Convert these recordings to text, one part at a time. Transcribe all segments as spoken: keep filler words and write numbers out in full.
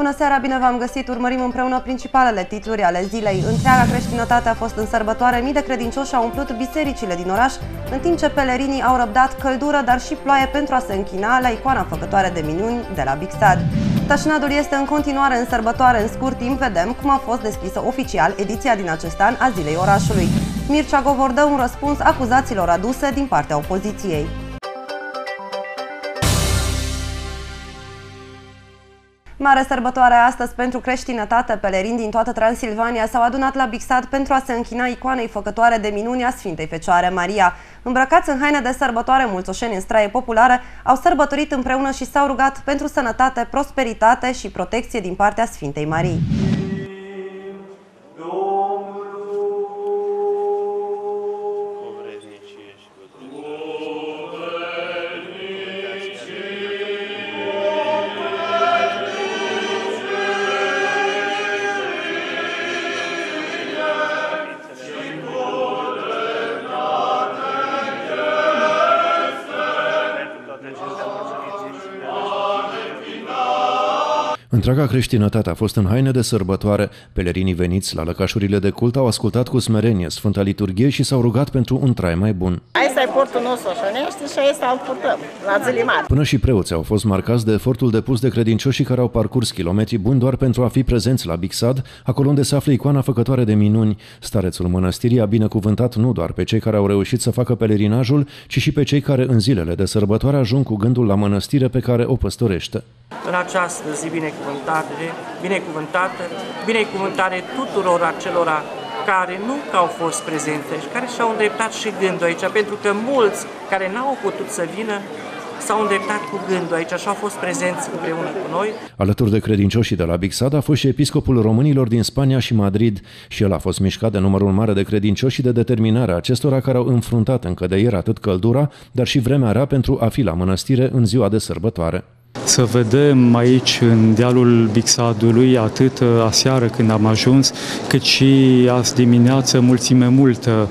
Bună seara, bine v-am găsit! Urmărim împreună principalele titluri ale zilei. Întreaga creștinătate a fost în sărbătoare, mii de credincioși au umplut bisericile din oraș, în timp ce pelerinii au răbdat căldură, dar și ploaie pentru a se închina la icoana făcătoare de minuni de la Big Sad. Tășnadul este în continuare în sărbătoare. În scurt timp vedem cum a fost deschisă oficial ediția din acest an a Zilei Orașului. Mircea Govor dă un răspuns acuzațiilor aduse din partea opoziției. Mare sărbătoare astăzi pentru creștinătate. Pelerini din toată Transilvania s-au adunat la Big Sad pentru a se închina icoanei făcătoare de minuni a Sfintei Fecioare Maria. Îmbrăcați în haine de sărbătoare, mulțoșeni în straie populare au sărbătorit împreună și s-au rugat pentru sănătate, prosperitate și protecție din partea Sfintei Marii. Întreaga creștinătate a fost în haine de sărbătoare. Pelerinii veniți la lăcașurile de cult au ascultat cu smerenie Sfânta Liturghie și s-au rugat pentru un trai mai bun. Asta e portul nostru oșănește și asta îl purtăm la zile mari. Până și preoții au fost marcați de efortul depus de credincioșii care au parcurs kilometri buni doar pentru a fi prezenți la Big Sad, acolo unde se află icoana făcătoare de minuni. Starețul mănăstirii a binecuvântat nu doar pe cei care au reușit să facă pelerinajul, ci și pe cei care în zilele de sărbătoare ajung cu gândul la mănăstire pe care o păstorește. În această zi binecuvântată, binecuvântată, binecuvântare tuturor acelora care nu au fost prezente și care și-au îndreptat și gândul aici, pentru că mulți care n-au putut să vină s-au îndreptat cu gândul aici și au fost prezenți împreună cu noi. Alături de credincioșii de la Big Sad a fost și episcopul românilor din Spania și Madrid și el a fost mișcat de numărul mare de credincioși și de determinarea acestora care au înfruntat încă de ieri atât căldura, dar și vremea rea pentru a fi la mănăstire în ziua de sărbătoare. Să vedem aici, în dealul Big Sadului, atât aseară când am ajuns, cât și azi dimineață, mulțime multă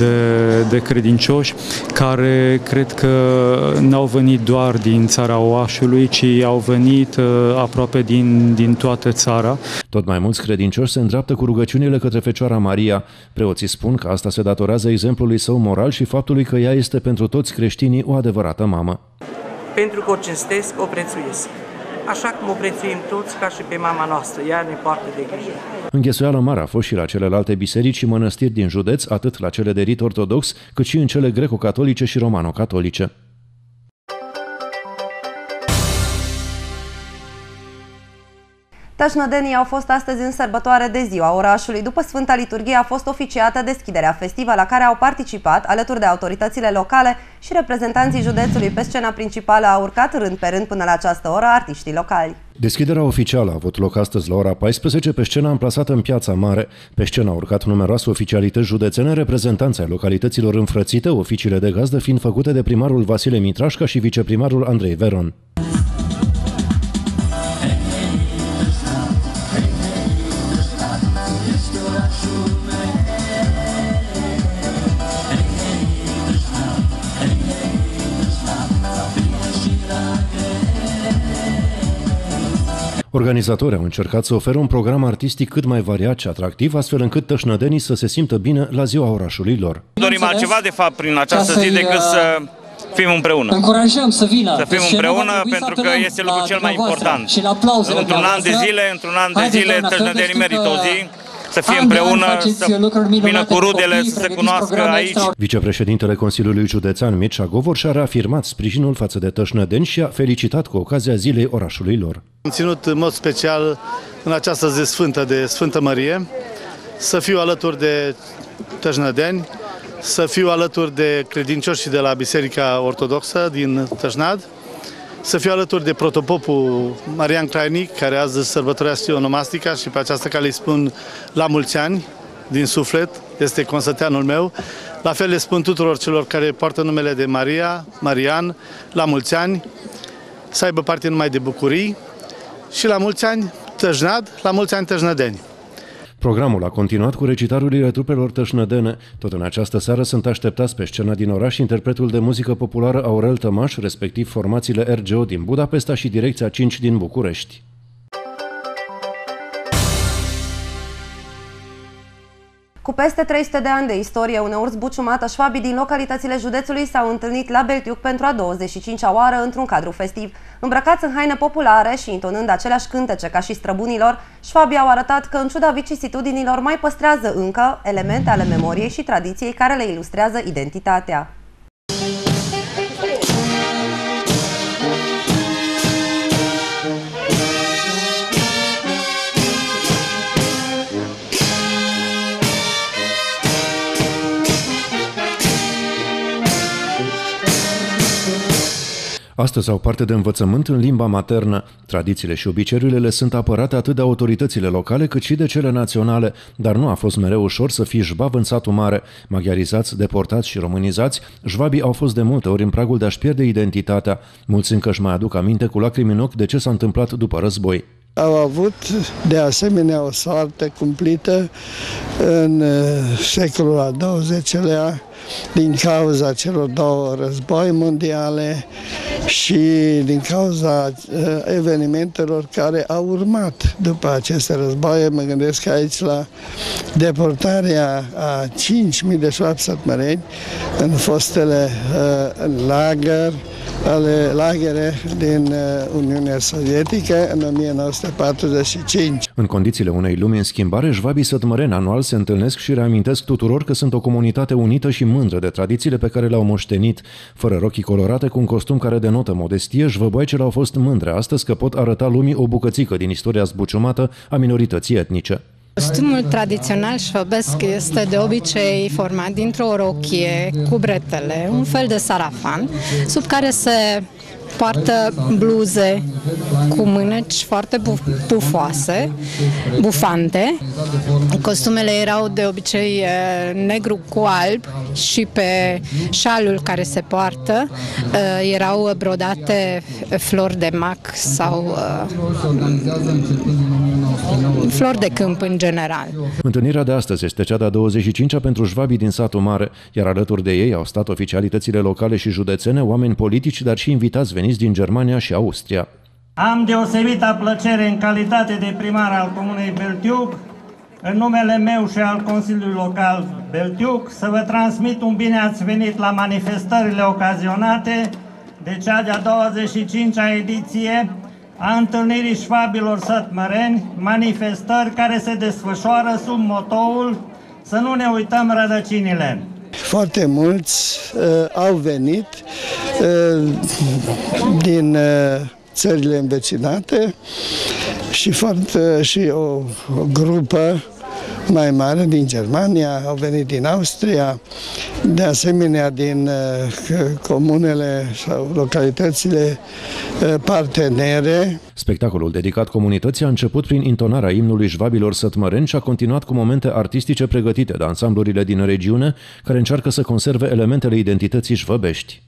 de, de credincioși care cred că n-au venit doar din țara Oașului, ci au venit aproape din, din toată țara. Tot mai mulți credincioși se îndreaptă cu rugăciunile către Fecioara Maria. Preoții spun că asta se datorează exemplului său moral și faptului că ea este pentru toți creștinii o adevărată mamă. Pentru că o cinstesc, o prețuiesc. Așa cum o prețuim toți, ca și pe mama noastră, ea ne poartă de grijă. Înghesuială mare a fost și la celelalte biserici și mănăstiri din județ, atât la cele de rit ortodox, cât și în cele greco-catolice și romano-catolice. Tășnădenii au fost astăzi în sărbătoare de Ziua Orașului. După Sfânta Liturghie a fost oficiată deschiderea festivă, la care au participat, alături de autoritățile locale și reprezentanții județului. Pe scena principală au urcat rând pe rând până la această oră artiștii locali. Deschiderea oficială a avut loc astăzi la ora paisprezece pe scena amplasată în Piața Mare. Pe scenă au urcat numeroase oficialități județene, reprezentanți ai localităților înfrățite, oficiile de gazdă fiind făcute de primarul Vasile Mitrașca și viceprimarul Andrei Veron. Organizatorii au încercat să ofere un program artistic cât mai variat și atractiv, astfel încât tășnădenii să se simtă bine la ziua orașului lor. Dorim altceva, de fapt, prin această zi decât să fim împreună. Încurajăm să vină. Să fim împreună pentru că este lucrul cel mai important. Într-un an de zile, într-un an de zile, tășnădenii merită o zi. Să fie împreună, să vină cu rudele, să se cunoască aici. Vicepreședintele Consiliului Județean Mircea Govor și-a reafirmat sprijinul față de tășnădeni și a felicitat cu ocazia Zilei Orașului lor. Am ținut în mod special în această zi sfântă de Sfântă Mărie să fiu alături de tășnădeni, să fiu alături de credincioși de la Biserica Ortodoxă din Tășnad, să fiu alături de protopopul Marian Crainic, care azi sărbătorește onomastica și pe această cale îi spun la mulți ani din suflet, este consăteanul meu. La fel le spun tuturor celor care poartă numele de Maria, Marian, la mulți ani, să aibă parte numai de bucurii și la mulți ani Tășnad, la mulți ani tășnădeni. Programul a continuat cu recitarurile trupelor tășnădene. Tot în această seară sunt așteptați pe scena din oraș interpretul de muzică populară Aurel Tămaș, respectiv formațiile R G O din Budapesta și Direcția cinci din București. Cu peste trei sute de ani de istorie, uneori zbuciumată, șvabii din localitățile județului s-au întâlnit la Beltiuc pentru a douăzeci și cincea oară într-un cadru festiv. Îmbrăcați în haine populare și intonând aceleași cântece ca și străbunilor, șvabii au arătat că, în ciuda vicisitudinilor, mai păstrează încă elemente ale memoriei și tradiției care le ilustrează identitatea. Astăzi au parte de învățământ în limba maternă. Tradițiile și obiceiurile le sunt apărate atât de autoritățile locale cât și de cele naționale, dar nu a fost mereu ușor să fii jbav în satul mare. Maghiarizați, deportați și românizați, jvabii au fost de multe ori în pragul de a-și pierde identitatea. Mulți încă își mai aduc aminte cu lacrimi în ochi de ce s-a întâmplat după război. Au avut de asemenea o soartă cumplită în secolul al douăzecilea din cauza celor două război mondiale și din cauza evenimentelor care au urmat după aceste războaie. Mă gândesc aici la deportarea a cinci mii de șvabi sătmăreni în fostele lagări, ale lagere din Uniunea Sovietică în o mie nouă sute patruzeci și cinci. În condițiile unei lumi în schimbare, jvabii sătmăreni anual se întâlnesc și reamintesc tuturor că sunt o comunitate unită și mândră de tradițiile pe care le-au moștenit. Fără rochii colorate, cu un costum care denotă modestie, jvăboaicele au fost mândre astăzi că pot arăta lumii o bucățică din istoria zbuciumată a minorității etnice. Costumul tradițional șvăbesc este de obicei format dintr-o rochie cu bretele, un fel de sarafan, sub care se poartă bluze cu mâneci foarte pufoase, bufante. Costumele erau de obicei negru cu alb și pe șalul care se poartă erau brodate flori de mac sau flori de câmp în general. Întâlnirea de astăzi este cea de-a douăzeci și cincea pentru jvabii din satul mare, iar alături de ei au stat oficialitățile locale și județene, oameni politici, dar și invitați veniți din Germania și Austria. Am deosebită plăcere în calitate de primar al Comunei Beltiuc, în numele meu și al Consiliului Local Beltiuc, să vă transmit un bine ați venit la manifestările ocazionate de cea de-a douăzeci și cincea ediție a întâlnirii șvabilor sătmăreni, manifestări care se desfășoară sub motoul "Să nu ne uităm rădăcinile". Foarte mulți uh, au venit uh, din uh, țările învecinate și, foarte, și o, o grupă mai mare din Germania, au venit din Austria, de asemenea din uh, comunele sau localitățile uh, partenere. Spectacolul dedicat comunității a început prin intonarea imnului jvabilor sătmăreni și a continuat cu momente artistice pregătite de ansamblurile din regiune, care încearcă să conserve elementele identității jvăbești.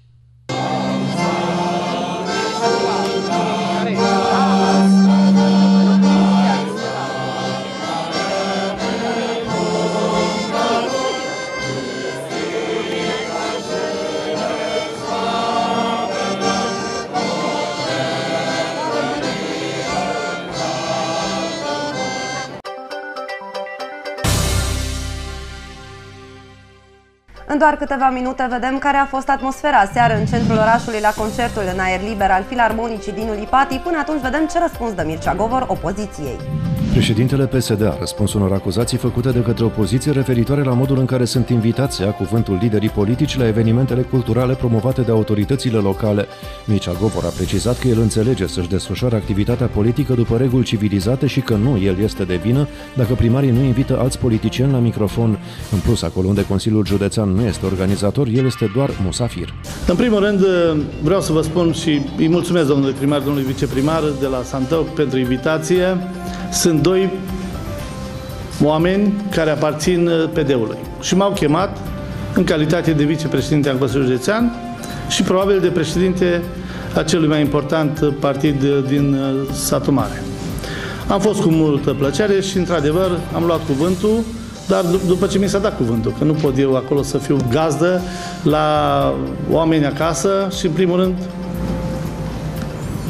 În doar câteva minute vedem care a fost atmosfera seară în centrul orașului la concertul în aer liber al Filarmonicii din Ulipati. Până atunci vedem ce răspuns dă Mircea Govor opoziției. Președintele P S D a răspuns unor acuzații făcute de către opoziție referitoare la modul în care sunt invitați să ia cuvântul liderii politici la evenimentele culturale promovate de autoritățile locale. Mircea Govor a precizat că el înțelege să-și desfășoare activitatea politică după reguli civilizate și că nu el este de vină dacă primarii nu invită alți politicieni la microfon. În plus, acolo unde Consiliul Județean nu este organizator, el este doar musafir. În primul rând, vreau să vă spun și îi mulțumesc domnului primar, domnului viceprimar de la Santău pentru invitație. Sunt doi oameni care aparțin P D-ului și m-au chemat în calitate de vicepreședinte al Consiliului Județean și probabil de președinte a celui mai important partid din satul mare. Am fost cu multă plăcere și, într-adevăr, am luat cuvântul, dar după ce mi s-a dat cuvântul, că nu pot eu acolo să fiu gazdă la oameni acasă și, în primul rând,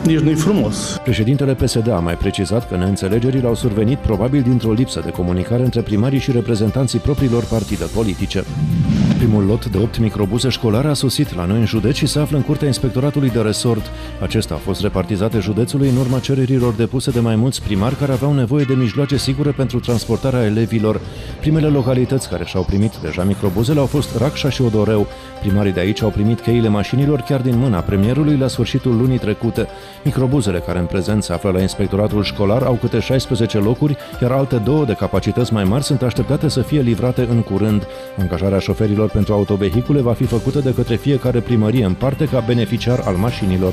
nici nu-i frumos. Președintele P S D a mai precizat că neînțelegerile au survenit probabil dintr-o lipsă de comunicare între primarii și reprezentanții propriilor partide politice. Primul lot de opt microbuze școlare a sosit la noi în județ și se află în curtea inspectoratului de resort. Acesta a fost repartizate județului în urma cererilor depuse de mai mulți primari care aveau nevoie de mijloace sigure pentru transportarea elevilor. Primele localități care și-au primit deja microbuzele au fost Racșa și Odoreu. Primarii de aici au primit cheile mașinilor chiar din mâna premierului la sfârșitul lunii trecute. Microbuzele care în prezent se află la inspectoratul școlar au câte șaisprezece locuri, iar alte două de capacități mai mari sunt așteptate să fie livrate în curând. Angajarea șoferilor pentru autovehicule va fi făcută de către fiecare primărie în parte ca beneficiar al mașinilor.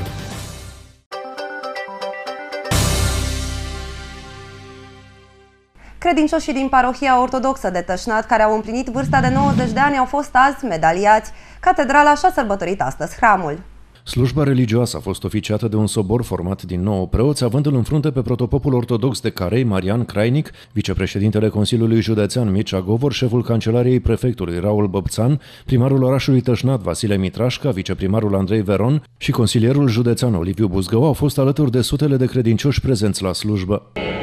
Credincioșii din parohia ortodoxă de Tășnad, care au împlinit vârsta de nouăzeci de ani, au fost azi medaliați. Catedrala și-a sărbătorit astăzi hramul. Slujba religioasă a fost oficiată de un sobor format din nouă preoți, avându-l în frunte pe protopopul ortodox de Carei, Marian Crainic, vicepreședintele Consiliului Județean Mircea Govor, șeful Cancelariei Prefectului Raul Băbțan, primarul orașului Tășnad Vasile Mitrașca, viceprimarul Andrei Veron și consilierul județean Oliviu Buzgău au fost alături de sutele de credincioși prezenți la slujbă.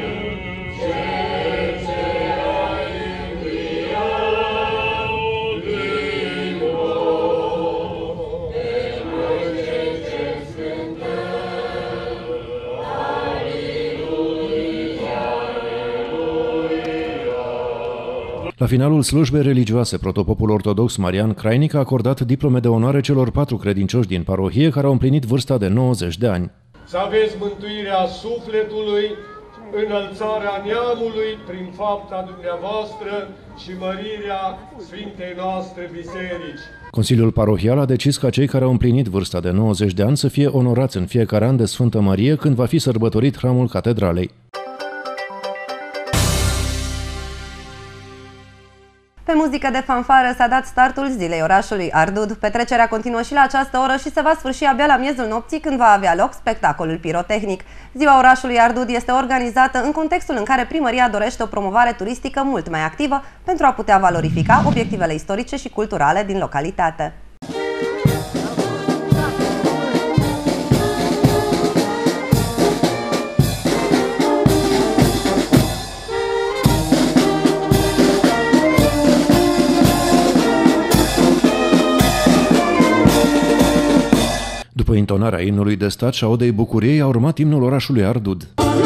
La finalul slujbei religioase, protopopul ortodox Marian Crainic a acordat diplome de onoare celor patru credincioși din parohie care au împlinit vârsta de nouăzeci de ani. Să aveți mântuirea sufletului, înălțarea neamului prin fapta dumneavoastră și mărirea Sfintei noastre biserici. Consiliul parohial a decis ca cei care au împlinit vârsta de nouăzeci de ani să fie onorați în fiecare an de Sfântă Mărie când va fi sărbătorit hramul catedralei. Pe muzică de fanfară s-a dat startul zilei orașului Ardud. Petrecerea continuă și la această oră și se va sfârși abia la miezul nopții, când va avea loc spectacolul pirotehnic. Ziua orașului Ardud este organizată în contextul în care primăria dorește o promovare turistică mult mai activă pentru a putea valorifica obiectivele istorice și culturale din localitate. După intonarea imnului de stat și a odei bucuriei, a urmat imnul orașului Ardud.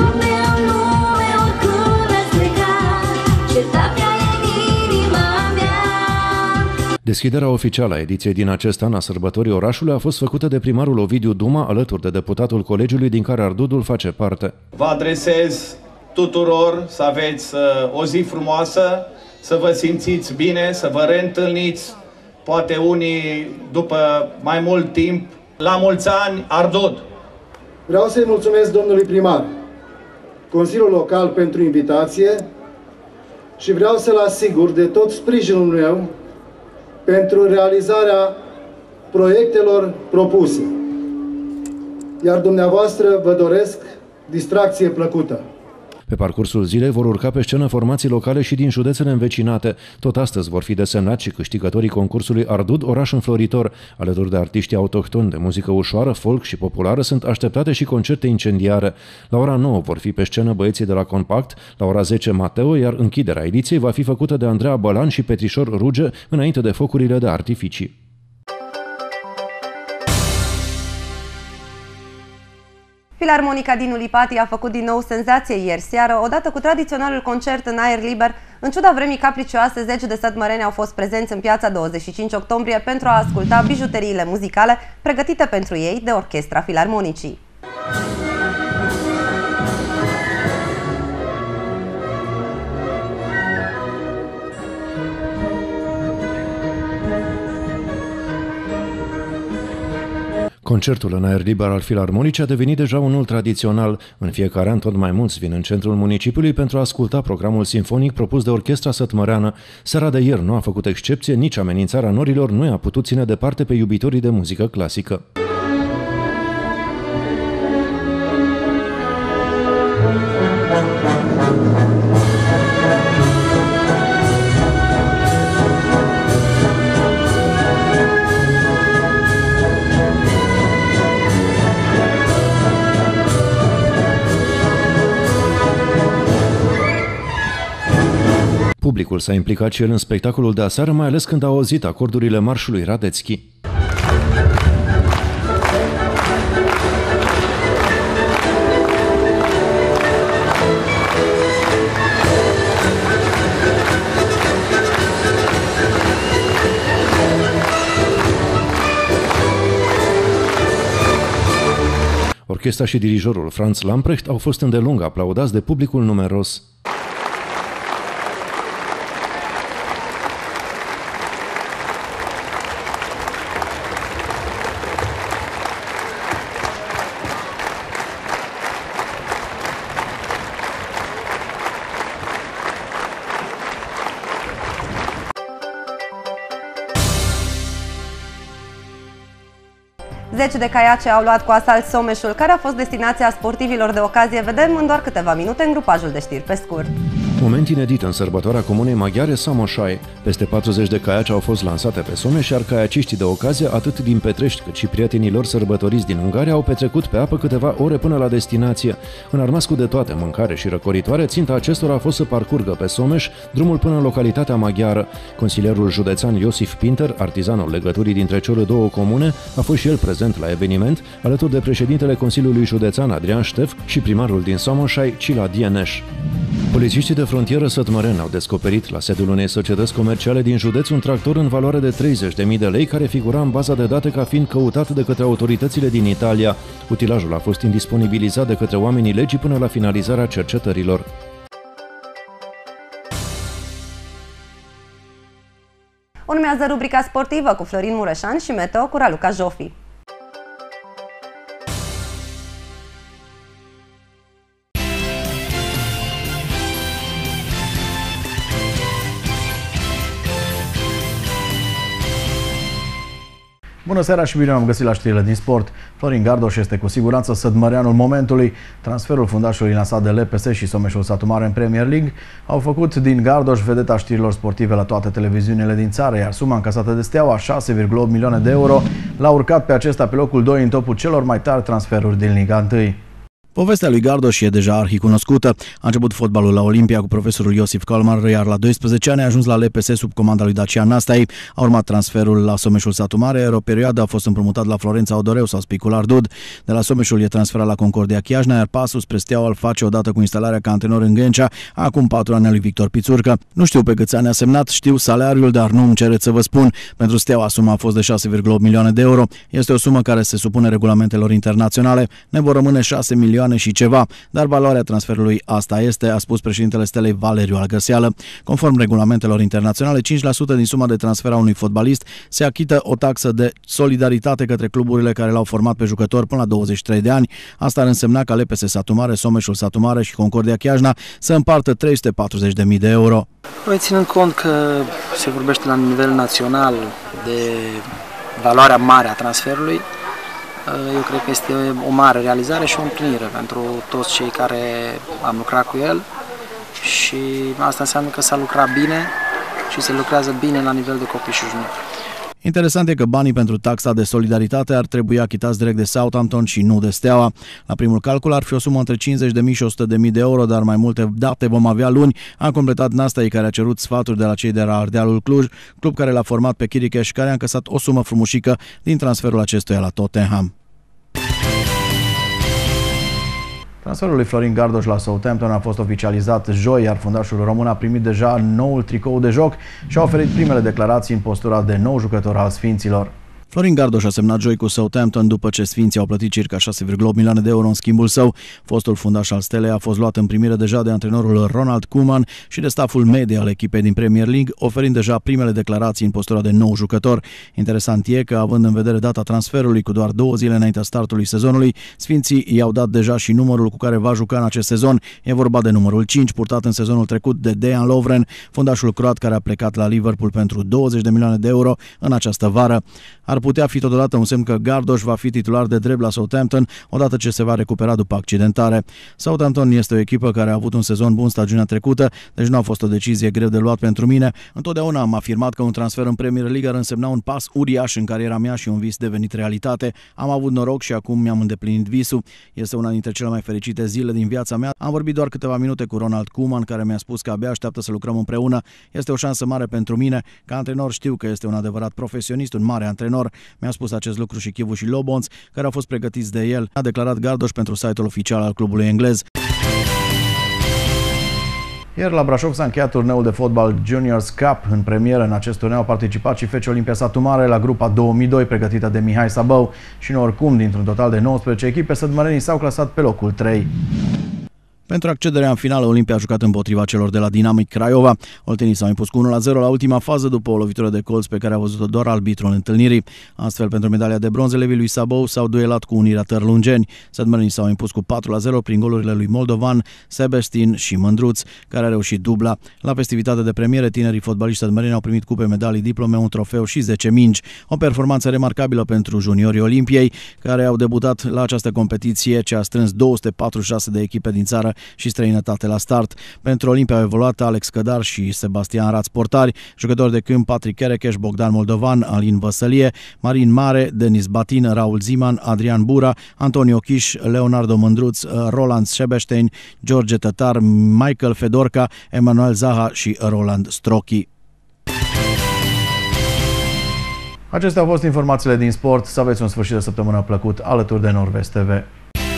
Deschiderea oficială a ediției din acest an a sărbătorii orașului a fost făcută de primarul Ovidiu Duma, alături de deputatul colegiului din care Ardudul face parte. Vă adresez tuturor să aveți o zi frumoasă, să vă simțiți bine, să vă reîntâlniți, poate unii după mai mult timp. La mulți ani, Ardud! Vreau să-i mulțumesc domnului primar, Consiliul Local pentru invitație și vreau să-l asigur de tot sprijinul meu pentru realizarea proiectelor propuse. Iar dumneavoastră vă doresc distracție plăcută. Pe parcursul zilei vor urca pe scenă formații locale și din județele învecinate. Tot astăzi vor fi desemnați și câștigătorii concursului Ardud, oraș înfloritor. Alături de artiștii autohtoni de muzică ușoară, folk și populară sunt așteptate și concerte incendiare. La ora nouă vor fi pe scenă băieții de la Compact, la ora zece Mateo, iar închiderea ediției va fi făcută de Andreea Bălan și Petrișor Ruge înainte de focurile de artificii. Filarmonica din Ulipati a făcut din nou senzație ieri seară, odată cu tradiționalul concert în aer liber. În ciuda vremii capricioase, zeci de sătmăreni au fost prezenți în piața douăzeci și cinci octombrie pentru a asculta bijuteriile muzicale pregătite pentru ei de Orchestra Filarmonicii. Concertul în aer liber al Filarmonicii a devenit deja unul tradițional. În fiecare an tot mai mulți vin în centrul municipiului pentru a asculta programul simfonic propus de Orchestra Sătmăreană. Seara de ieri nu a făcut excepție, nici amenințarea norilor nu i-a putut ține departe pe iubitorii de muzică clasică. publicul s-a implicat și el în spectacolul de aseară, mai ales când a auzit acordurile marșului Radetzky. Orchestra și dirijorul Franz Lamprecht au fost îndelung aplaudați de publicul numeros. Zeci de caiace au luat cu asalt Someșul, care a fost destinația sportivilor de ocazie. Vedem în doar câteva minute în grupajul de știri pe scurt. Moment inedit în sărbătoarea comunei maghiare Samoșai. Peste patruzeci de caiace au fost lansate pe Someș, iar caiaciștii de ocazie, atât din Petrești cât și prietenii lor sărbătoriți din Ungaria, au petrecut pe apă câteva ore până la destinație. Înarmați cu de toate, mâncare și răcoritoare, ținta acestora a fost să parcurgă pe Someș drumul până în localitatea maghiară. Consilierul județean Iosif Pinter, artizanul legăturii dintre cele două comune, a fost și el prezent la eveniment, alături de președintele Consiliului Județean Adrian Ștef și primarul din Samoșai, Cila Dieneș. Polițiștii de frontieră sătmăreni au descoperit la sediul unei societăți comerciale din județ un tractor în valoare de treizeci de mii de lei care figura în baza de date ca fiind căutat de către autoritățile din Italia. Utilajul a fost indisponibilizat de către oamenii legii până la finalizarea cercetărilor. Urmează rubrica sportivă cu Florin Mureșan și Meteo cu Raluca Jofi. Bună seara și bine am găsit la știrile din sport. Florin Gardoș este cu siguranță sădmăreanul momentului. Transferul fundașului lansat de L P S și Someșul Satu Mare în Premier League au făcut din Gardoș vedeta știrilor sportive la toate televiziunile din țară, iar suma încasată de Steaua, șase virgulă opt milioane de euro, l-a urcat pe acesta pe locul doi în topul celor mai tari transferuri din Liga unu. Povestea lui Gardoș e deja arhicunoscută. A început fotbalul la Olimpia cu profesorul Iosif Kalmar, iar la doisprezece ani a ajuns la L P S sub comanda lui Dacian Nastai. A urmat transferul la Someșul Satu Mare, iar o perioadă a fost împrumutat la Florența Odoreu sau Spicular Dud. De la Someșul e transferat la Concordia Chiajna, iar pasul spre Steaua îl face odată cu instalarea ca antrenor în Ghencea, acum patru ani lui Victor Pițurcă. Nu știu pe câți ani a semnat, știu salariul, dar nu îmi cereți să vă spun. Pentru Steaua suma a fost de șase virgulă opt milioane de euro. Este o sumă care se supune regulamentelor internaționale. Ne vor rămâne șase milioane și ceva. Dar valoarea transferului asta este, a spus președintele Stelei Valeriu Algăseală. Conform regulamentelor internaționale, cinci la sută din suma de transfer a unui fotbalist se achită o taxă de solidaritate către cluburile care l-au format pe jucător până la douăzeci și trei de ani. Asta ar însemna ca L P S Satu Mare, Someșul Satu Mare și Concordia Chiajna să împartă trei sute patruzeci de mii de euro. Noi ținând cont că se vorbește la nivel național de valoarea mare a transferului, eu cred că este o mare realizare și o împlinire pentru toți cei care am lucrat cu el și asta înseamnă că s-a lucrat bine și se lucrează bine la nivel de copii și juniori. Interesant e că banii pentru taxa de solidaritate ar trebui achitați direct de Southampton și nu de Steaua. La primul calcul ar fi o sumă între cincizeci de mii și o sută de mii de euro, dar mai multe date vom avea luni, a completat Nastai, care a cerut sfaturi de la cei de la Ardealul Cluj, club care l-a format pe Chiricheș, care a încasat o sumă frumușică din transferul acestuia la Tottenham. Transferul lui Florin Gardoș la Southampton a fost oficializat joi, iar fundașul român a primit deja noul tricou de joc și a oferit primele declarații în postura de nou jucător al Sfinților. Florin Gardoș a semnat joi cu Southampton după ce Sfinții au plătit circa șase virgulă opt milioane de euro în schimbul său. Fostul fundaș al Stelei a fost luat în primire deja de antrenorul Ronald Koeman și de stafful media al echipei din Premier League, oferind deja primele declarații în postura de nou jucător. Interesant e că, având în vedere data transferului cu doar două zile înaintea startului sezonului, Sfinții i-au dat deja și numărul cu care va juca în acest sezon. E vorba de numărul cinci, purtat în sezonul trecut de Dejan Lovren, fundașul croat care a plecat la Liverpool pentru douăzeci de milioane de euro în această vară. Ar ar putea fi totodată un semn că Gardoș va fi titular de drept la Southampton odată ce se va recupera după accidentare. Southampton este o echipă care a avut un sezon bun stagiunea trecută, deci nu a fost o decizie greu de luat pentru mine. Întotdeauna am afirmat că un transfer în Premier League ar însemna un pas uriaș în cariera mea și un vis devenit realitate. Am avut noroc și acum mi-am îndeplinit visul. Este una dintre cele mai fericite zile din viața mea. Am vorbit doar câteva minute cu Ronald Koeman, care mi-a spus că abia așteaptă să lucrăm împreună. Este o șansă mare pentru mine. Ca antrenor știu că este un adevărat profesionist, un mare antrenor. Mi-a spus acest lucru și Chivu și Lobons, care au fost pregătiți de el, a declarat Gardoș pentru site-ul oficial al clubului englez. Ieri la Brașov s-a încheiat turneul de fotbal Juniors Cup. În premieră în acest turneu au participat și F C Olimpia Satu Mare la grupa două mii doi pregătită de Mihai Sabău și nu oricum, dintr-un total de nouăsprezece echipe, sădmărenii s-au clasat pe locul trei. Pentru accederea în finală, Olimpia a jucat împotriva celor de la Dinamic Craiova. Oltenii s-au impus cu unu la zero la ultima fază după o lovitură de colț pe care a văzut-o doar arbitrul întâlnirii. Astfel, pentru medalia de bronz, elevii lui Sabău s-au duelat cu Unirea Tărlungeni. Sădmărenii s-au impus cu patru la zero prin golurile lui Moldovan, Sebestin și Mândruț, care a reușit dubla. La festivitatea de premiere, tinerii fotbaliști sădmăreni au primit cupe, medalii, diplome, un trofeu și zece mingi. O performanță remarcabilă pentru juniorii Olimpiei, care au debutat la această competiție ce a strâns două sute patruzeci și șase de echipe din țară și străinătate la start. Pentru Olimpia au evoluat Alex Cădar și Sebastian Raț portari, jucători de câmp Patrick Kerekeș, Bogdan Moldovan, Alin Văsălie, Marin Mare, Denis Batin, Raul Ziman, Adrian Bura, Antonio Chiș, Leonardo Mândruț, Roland Șebeștein, George Tătar, Michael Fedorca, Emanuel Zaha și Roland Strochi. Acestea au fost informațiile din sport. Să aveți un sfârșit de săptămână plăcut alături de Nordvest T V.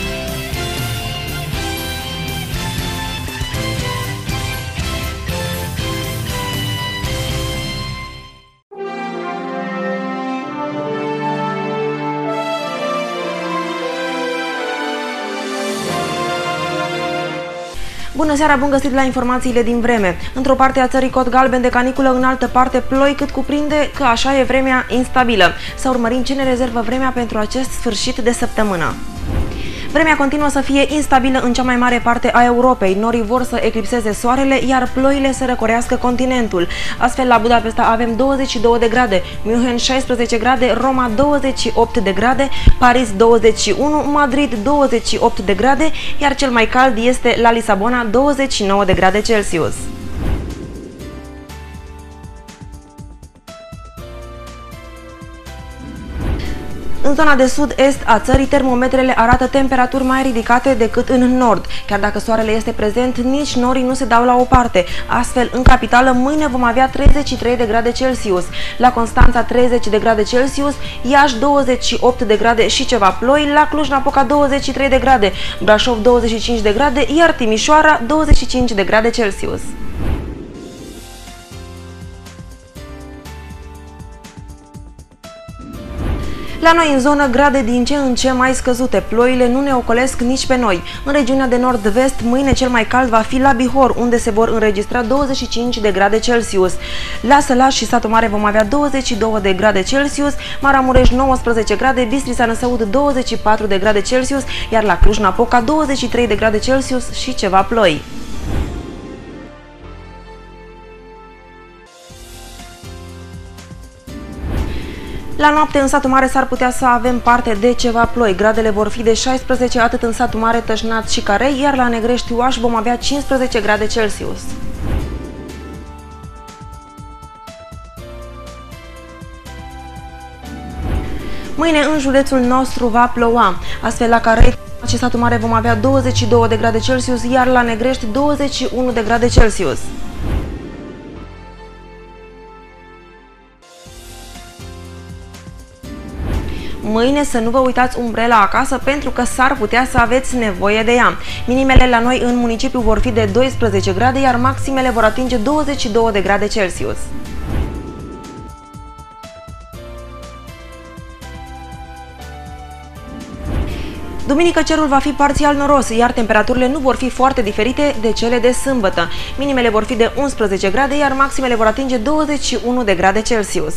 Bună seara, bun găsit la informațiile din vreme. Într-o parte a țării cod galben de caniculă, în altă parte ploi, cât cuprinde că așa e vremea instabilă. Să urmărim ce ne rezervă vremea pentru acest sfârșit de săptămână. Vremea continuă să fie instabilă în cea mai mare parte a Europei. Norii vor să eclipseze soarele, iar ploile să răcorească continentul. Astfel, la Budapesta avem douăzeci și două de grade, München șaisprezece grade, Roma douăzeci și opt de grade, Paris douăzeci și unu, Madrid douăzeci și opt de grade, iar cel mai cald este la Lisabona, douăzeci și nouă de grade Celsius. În zona de sud-est a țării, termometrele arată temperaturi mai ridicate decât în nord. Chiar dacă soarele este prezent, nici norii nu se dau la o parte. Astfel, în capitală, mâine vom avea treizeci și trei de grade Celsius. La Constanța treizeci de grade Celsius, Iași douăzeci și opt de grade și ceva ploi, la Cluj-Napoca douăzeci și trei de grade, Brașov douăzeci și cinci de grade, iar Timișoara douăzeci și cinci de grade Celsius. La noi în zonă, grade din ce în ce mai scăzute. Ploile nu ne ocolesc nici pe noi. În regiunea de nord-vest, mâine cel mai cald va fi la Bihor, unde se vor înregistra douăzeci și cinci de grade Celsius. La Sălaș și Satu Mare vom avea douăzeci și două de grade Celsius, Maramureș nouăsprezece grade, Bistrița Năsăud douăzeci și patru de grade Celsius, iar la Cluj-Napoca douăzeci și trei de grade Celsius și ceva ploi. La noapte în Satul Mare s-ar putea să avem parte de ceva ploi. Gradele vor fi de șaisprezece atât în Satul Mare, Tășnat și Carei, iar la Negrești Oaș vom avea cincisprezece grade Celsius. Mâine în județul nostru va ploua. Astfel la Carei și Satul Mare vom avea douăzeci și două de grade Celsius, iar la Negrești douăzeci și unu de grade Celsius. Mâine să nu vă uitați umbrela acasă, pentru că s-ar putea să aveți nevoie de ea. Minimele la noi în municipiu vor fi de doisprezece grade, iar maximele vor atinge douăzeci și două de grade Celsius. Duminică cerul va fi parțial noros, iar temperaturile nu vor fi foarte diferite de cele de sâmbătă. Minimele vor fi de unsprezece grade, iar maximele vor atinge douăzeci și unu de grade Celsius.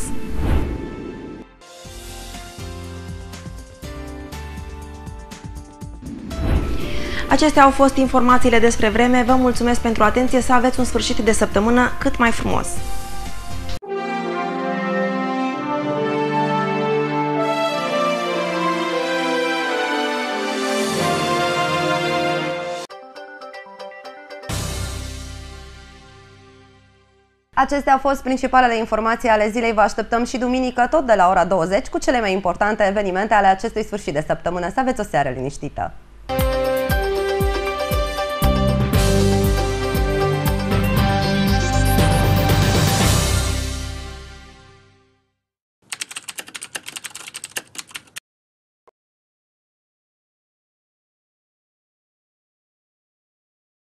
Acestea au fost informațiile despre vreme. Vă mulțumesc pentru atenție, să aveți un sfârșit de săptămână cât mai frumos! Acestea au fost principalele informații ale zilei. Vă așteptăm și duminică tot de la ora douăzeci cu cele mai importante evenimente ale acestui sfârșit de săptămână. Să aveți o seară liniștită!